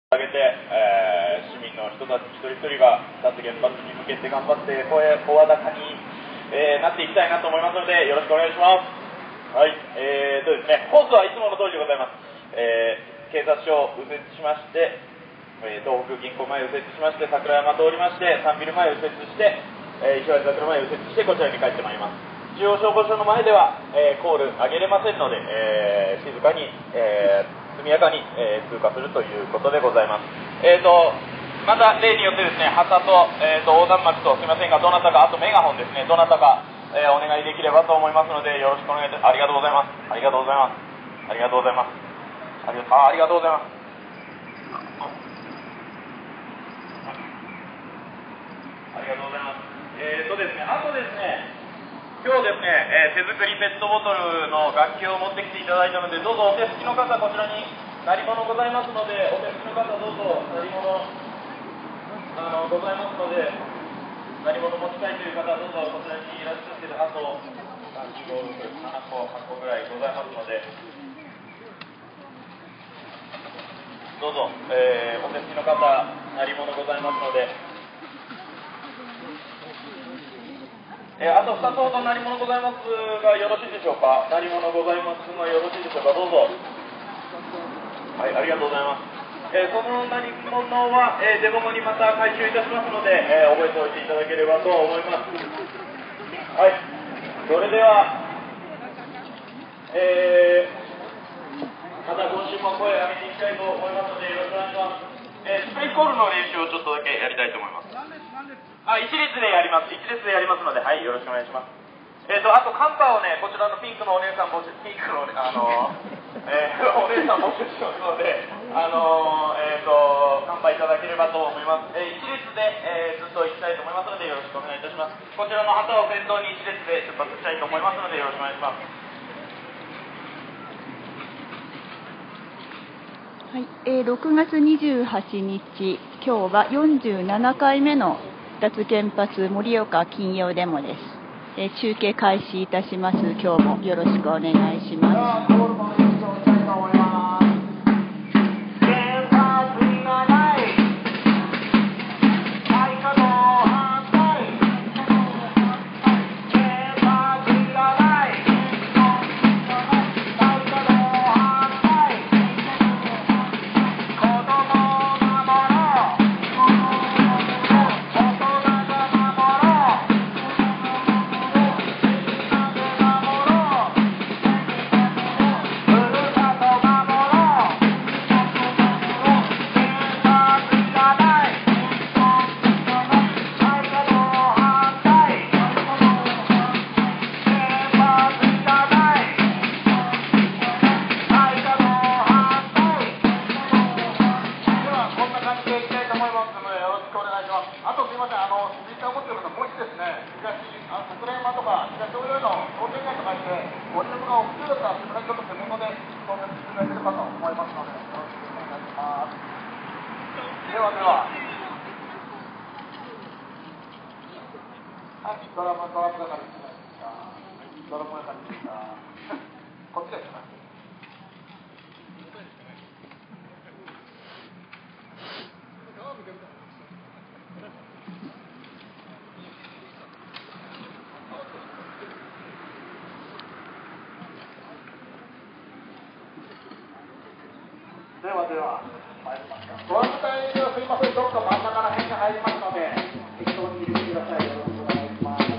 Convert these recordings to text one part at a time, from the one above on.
挙げて、市民の人たち一人一人が脱原発に向けて頑張って声高高に、なっていきたいなと思いますのでよろしくお願いします。はい、ですね、コースはいつもの通りでございます。警察署を右折しまして、東北銀行前を右折しまして、桜山通りまして、サンビル前を右折して、石原桜前を右折してこちらに帰ってまいります。中央消防署の前では、コール上げれませんので、静かに、速やかに、通過するということでございます。また例によってですね、旗と、横断幕と、すみませんが、どなたか、あとメガホンですね、どなたか、お願いできればと思いますので、よろしくお願いいたします。ありがとうございます。ありがとうございます。ありがとうございます。ありがとうございます。ありがとうございます。ですね、あとですね、今日ですね、手作りペットボトルの楽器を持ってきていただいたので、どうぞお手すきの方、こちらに鳴り物ございますので、お手すきの方、どうぞ鳴り物ございますので、鳴り物持ちたいという方、どうぞこちらにいらっしゃってる、あと3、4、5、6、7個、8個ぐらいございますので、どうぞ、お手すきの方、鳴り物ございますので、あと2つほど鳴り物ございますがよろしいでしょうか。鳴り物ございますがよろしいでしょうか。どうぞ。はい、ありがとうございます。その鳴り物は、デモ後にまた回収いたしますので、覚えておいていただければと思います。はい、それでは、また今週も声を上げていきたいと思いますのでよろしくお願いします。スプレーコールの練習をちょっとだけやりたいと思います。一列でやります。一列でやりますので、はい、よろしくお願いします。あとカンパをね、こちらのピンクのお姉さん募集、ピンクの、お姉さん募集しますので、カンパいただければと思います。一列で、ずっと行きたいと思いますので、よろしくお願いいたします。こちらの旗を先頭に一列で出発したいと思いますので、よろしくお願いします。 はい、6月28日、今日は47回目の脱原発盛岡金曜デモです。中継開始いたします。今日もよろしくお願いします。 ご案内ではすいません、どうか真ん中ら辺に入りますので、適当に入れてください。よろしくお願いします。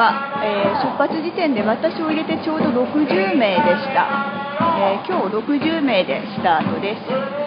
は、出発時点で私を入れてちょうど60名でした。今日60名でスタートです。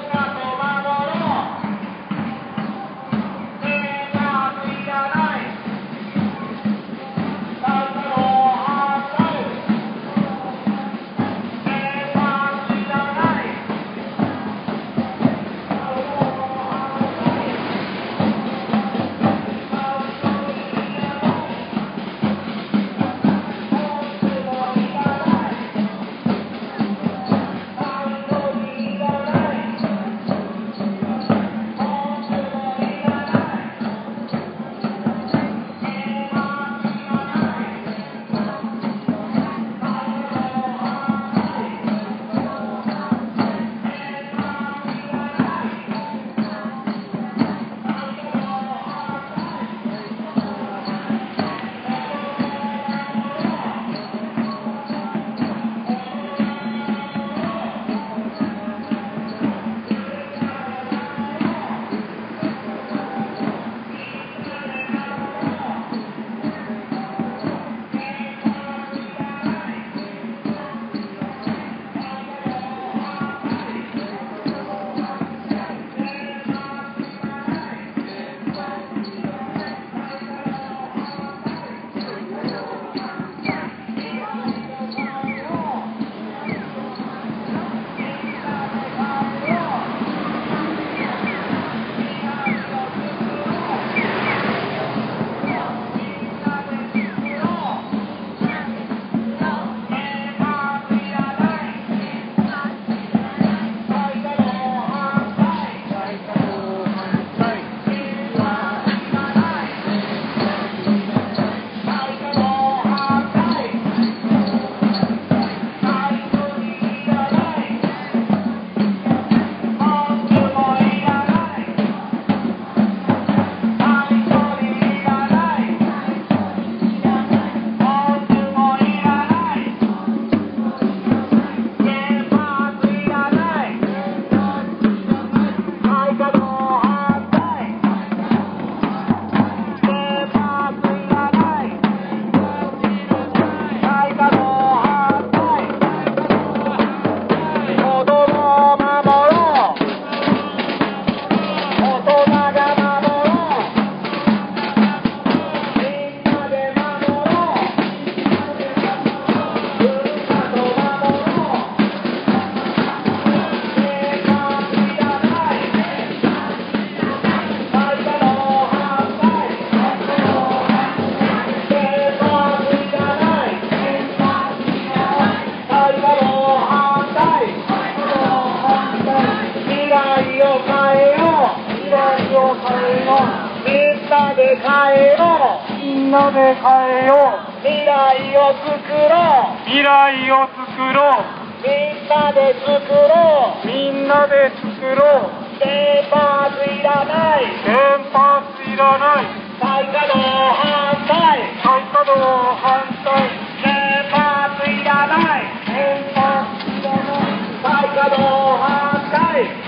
で変えよう、みんなで変えよう、未来を作ろう、未来を作ろう、みんなで作ろう、みんなで作ろう、原発いらない、原発いらない、再稼働反対、再稼働反対、原発いらない、原発いらない、再稼働反対。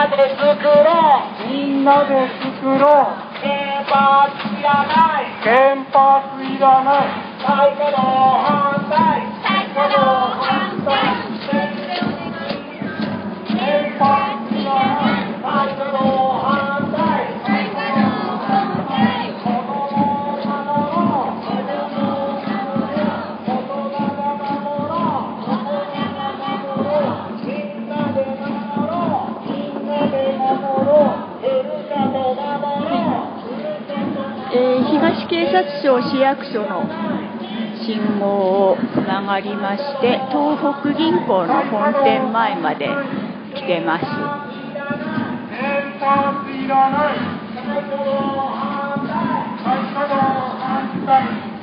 なで作ろうみんなで作ろう原発いらない原発いらない再稼働反対再稼働反対原発いらない再稼働反対再稼働反対子供を守ろう子供を守ろう大人が守ろう大人が守ろうみんなで守ろうみんなで守ろうふるさと守ろう東警察庁市役所の信号を曲がりまして、東北銀行の本店前まで来てます。 原発いらない再稼働反対再稼働反対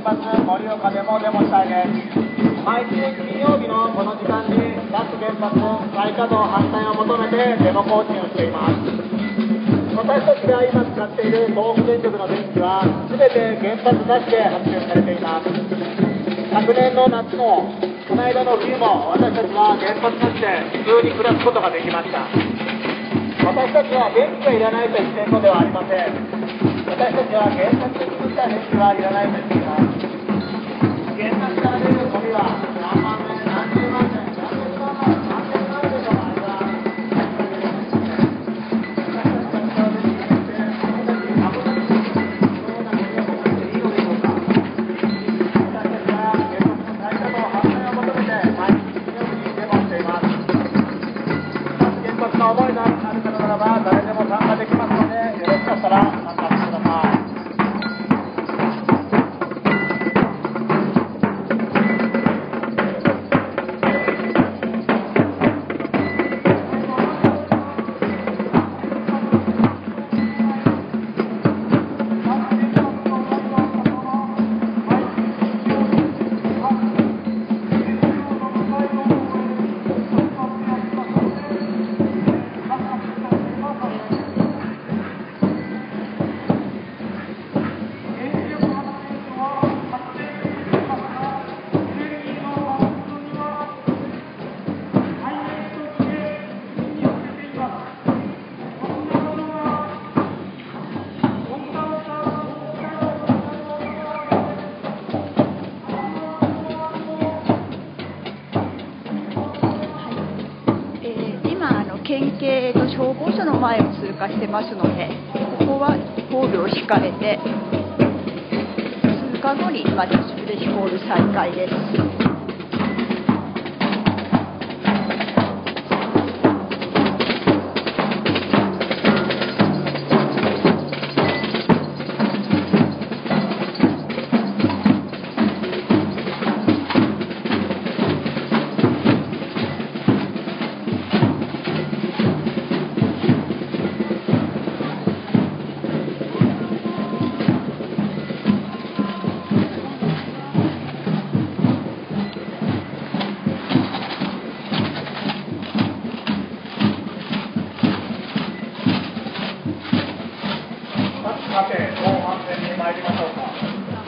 発盛岡でもデモしたいです。毎週金曜日のこの時間に脱原発再稼働反対を求めてデモ行進をしています。私たちが今使っている東北電力の電気は全て原発なしで発電されています。昨年の夏もこの間の冬も私たちは原発なしで普通に暮らすことができました。私たちは電気がいらないと言っているのではありません。私たちは原発で作った電気はいらないと言っています。原発から出るゴミは何万年、何十万年、何千万年、何千万年の間思いのある方ならば誰でも参加できますので、よろしかったら参加してください。 県警の消防署の前を通過してますので、ここはホールを控えて、通過後にまたスプレシホール再開です。さて、後半戦に参りましょうか。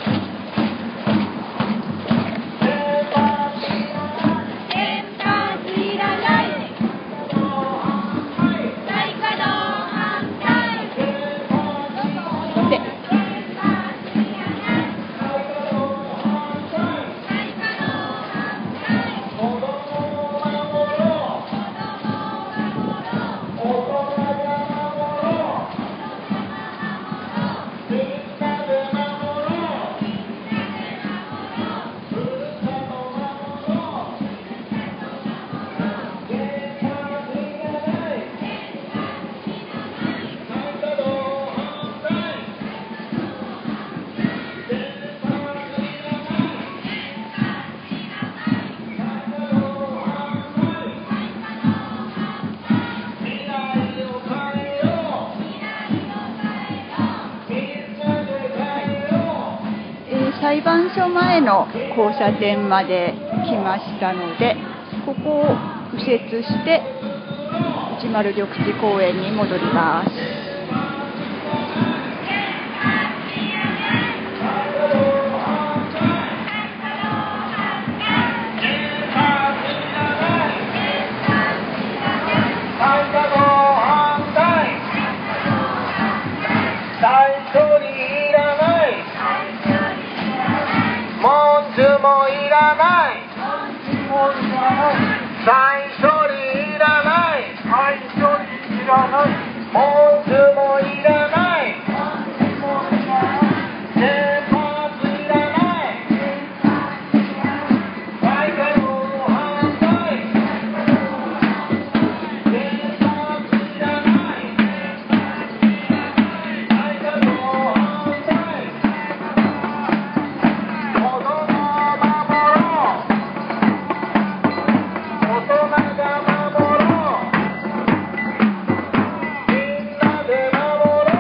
裁判所前の交差点まで来ましたので、ここを右折して内丸緑地公園に戻ります。 再処理いらない。再処理いらない。文句もいらない。原発いらない。再稼働反対。原発いらない。再稼働反対。子供を守ろう。大人が守ろう。みんなで守ろう。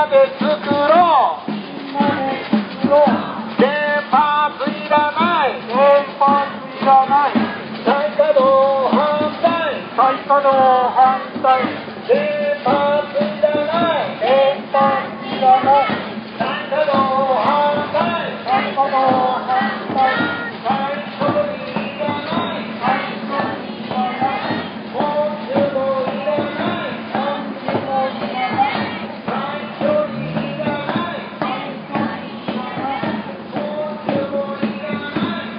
なで作ろう原発いらない再稼働反対原発いらない再稼働反対再処理いらないもう中もいらない再処理いらないもう中もいらない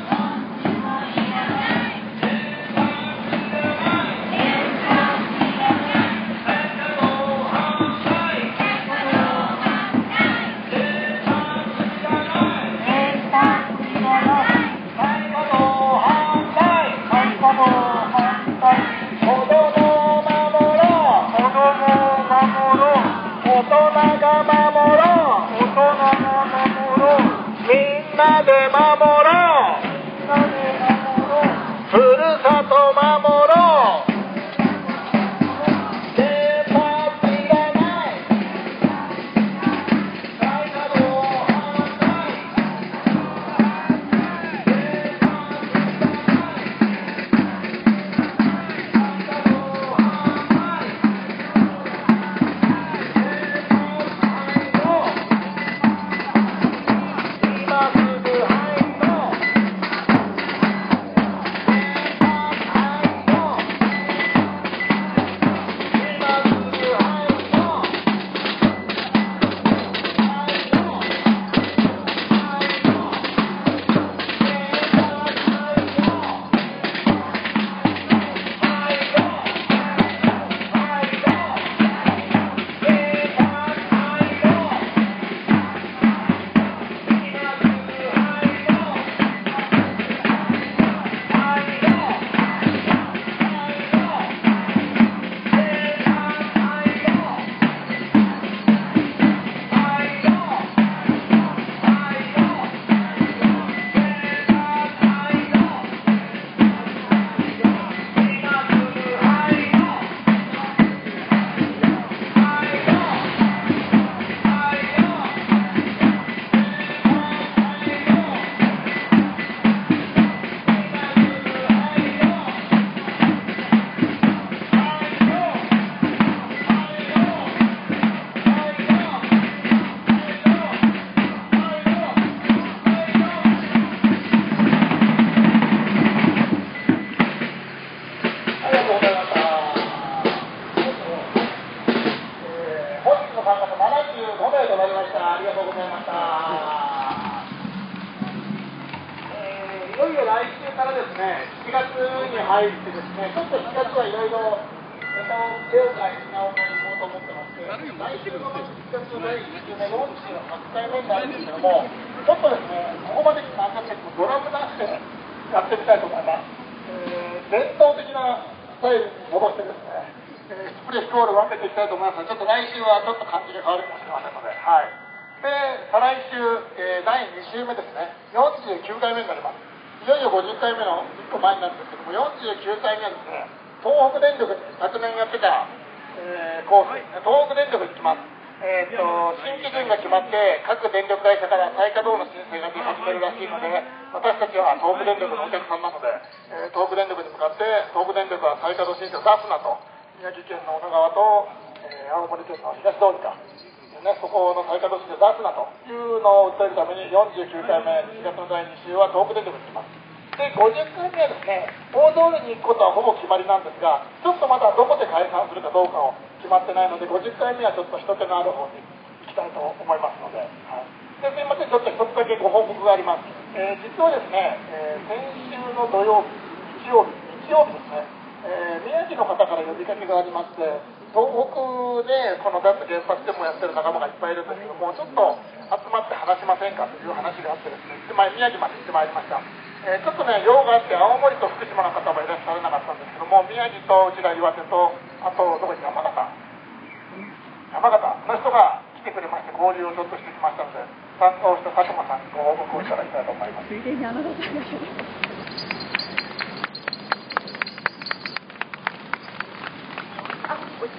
お疲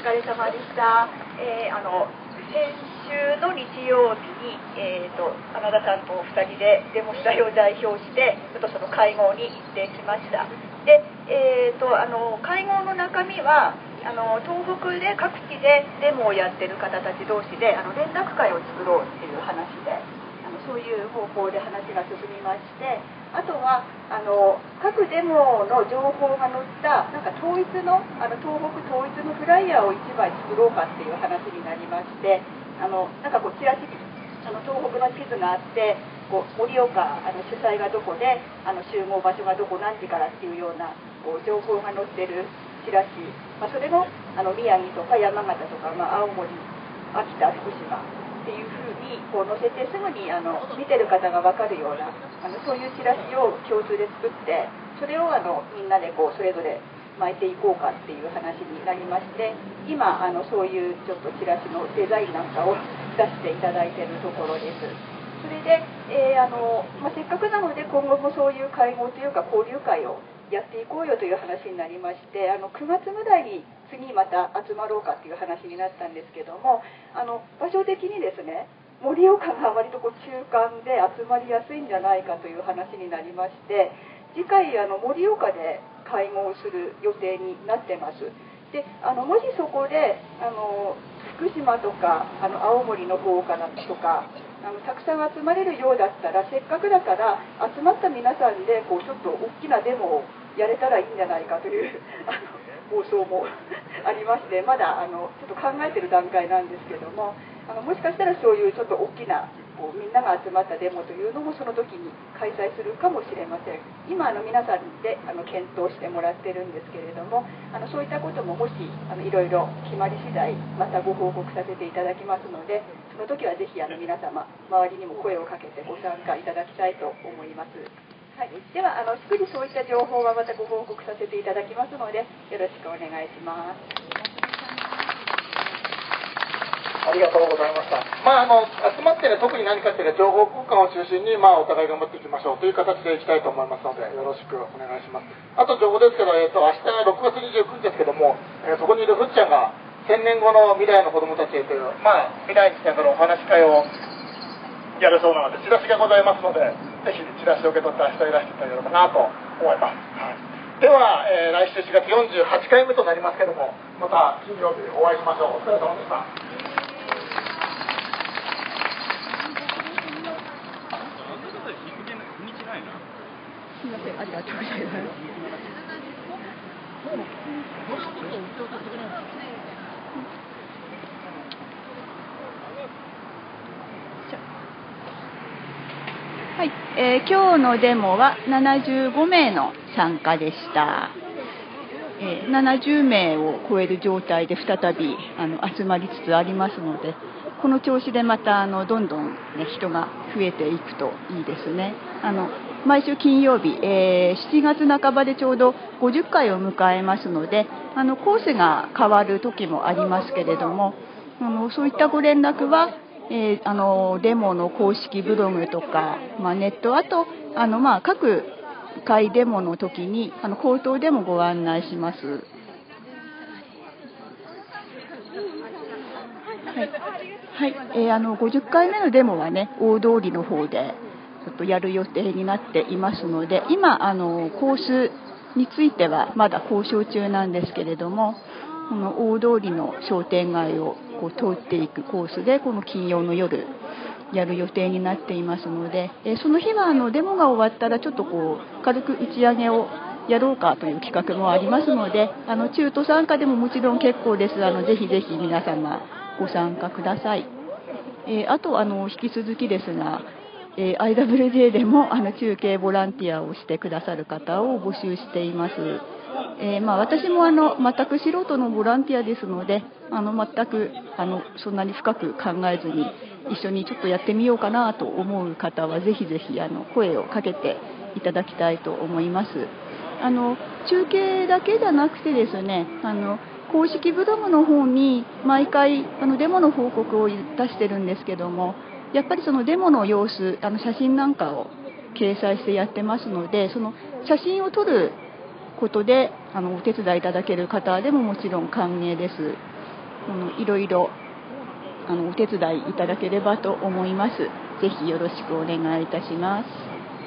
疲れ様でした。先週の日曜日に、花田さんとお二人でデモ主体を代表してちょっとその会合に行ってきました。で、会合の中身は東北で各地でデモをやってる方たち同士で連絡会を作ろうっていう話でそういう方向で話が進みまして、あとは各デモの情報が載ったなんか東北統一のフライヤーを1枚作ろうかっていう話になりまして、なんかこうチラシに東北の地図があってこう盛岡主催がどこで集合場所がどこ何時からっていうようなこう情報が載ってるチラシ、それも宮城とか山形とか、青森、秋田、福島っていうふうにこう載せてすぐに見てる方が分かるようなそういうチラシを共通で作ってそれをみんなでこうそれぞれ巻いていこうかっていう話になりまして、今そういうちょっとチラシのデザインなんかを出していただいているところです。それで、せっかくなので今後もそういう会合というか交流会をやっていこうよという話になりまして、9月ぐらいに次また集まろうかっていう話になったんですけども、場所的にですね盛岡が割とこう中間で集まりやすいんじゃないかという話になりまして、次回盛岡で会合する予定になってます。でもしそこで福島とか青森の方からとかたくさん集まれるようだったらせっかくだから集まった皆さんでこうちょっと大きなデモをやれたらいいんじゃないかという妄想もありまして、まだちょっと考えてる段階なんですけども、もしかしたらそういうちょっと大きなこうみんなが集まったデモというのもその時に開催するかもしれません。今皆さんで検討してもらってるんですけれども、そういったことももしいろいろ決まり次第またご報告させていただきますので、その時はぜひ皆様周りにも声をかけてご参加いただきたいと思います。はい、では逐次そういった情報はまたご報告させていただきますのでよろしくお願いします。 ありがとうございました。集まってね、特に何かっていうか情報交換を中心に、お互い頑張っていきましょうという形でいきたいと思いますので、よろしくお願いします。あと情報ですけど、明日6月29日ですけども、そこにいるふっちゃんが1000年後の未来の子どもたちへという、未来についてのお話し会をやるそうなので、チラシがございますので、ぜひチラシを受け取って明日いらしていただければなと思います。では、来週4月48回目となりますけども、また金曜日お会いしましょう。お疲れ様でした。 すみません、ありがとうございます。はい、今日のデモは75名の参加でした。70名を超える状態で再び集まりつつありますので、この調子でまたどんどん、人が増えていくといいですね。毎週金曜日、7月半ばでちょうど50回を迎えますので、コースが変わる時もありますけれども、そういったご連絡は、デモの公式ブログとか、ネット、あと各回デモの時に口頭でもご案内します。はい、50回目のデモはね、大通りの方でちょっとやる予定になっていますので、今コースについてはまだ交渉中なんですけれども、この大通りの商店街をこう通っていくコースでこの金曜の夜やる予定になっていますので、その日はデモが終わったらちょっとこう軽く打ち上げをやろうかという企画もありますので、中途参加でももちろん結構です。ぜひぜひ皆様ご参加ください。あと引き続きですが、IWJ でも中継ボランティアをしてくださる方を募集しています。私も全く素人のボランティアですので、全くそんなに深く考えずに一緒にちょっとやってみようかなと思う方はぜひぜひ声をかけていただきたいと思います。中継だけじゃなくてですね、公式ブログの方に毎回デモの報告を出してるんですけども、やっぱりそのデモの様子、写真なんかを掲載してやってますので、その写真を撮ることでお手伝いいただける方でももちろん歓迎です。 いろいろお手伝いいただければと思います。ぜひよろしくお願いいたします。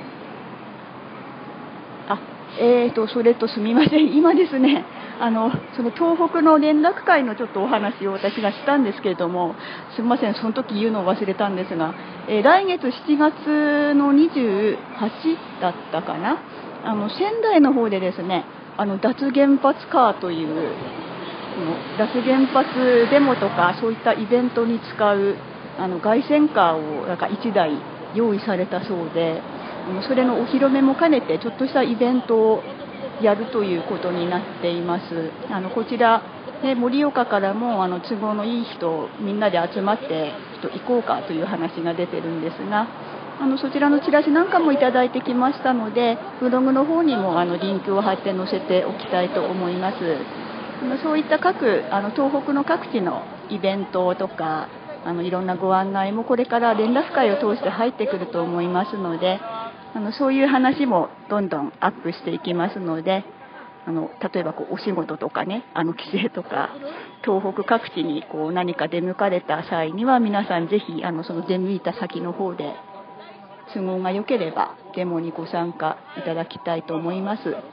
それとすみません、今ですね、その東北の連絡会のちょっとお話を私がしたんですけれども、すみません、その時言うのを忘れたんですが、来月7月の28だったかな、仙台の方でですね、脱原発カーという脱原発デモとかそういったイベントに使う凱旋カーをなんか1台用意されたそうで、それのお披露目も兼ねてちょっとしたイベントをやるということになっています。こちら、ね、盛岡からも都合のいい人みんなで集まってちょっと行こうかという話が出てるんですが、そちらのチラシなんかもいただいてきましたので、ブログの方にもリンクを貼って載せておきたいと思います。そういった東北の各地のイベントとかいろんなご案内もこれから連絡会を通して入ってくると思いますので、そういう話もどんどんアップしていきますので、例えばお仕事とかね、帰省とか東北各地に何か出向かれた際には皆さんぜひその出向いた先の方で都合が良ければデモにご参加いただきたいと思います。はい、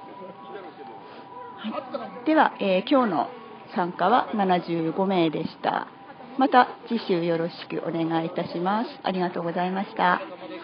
では、今日の参加は75名でした。また次週よろしくお願いいたします。ありがとうございました。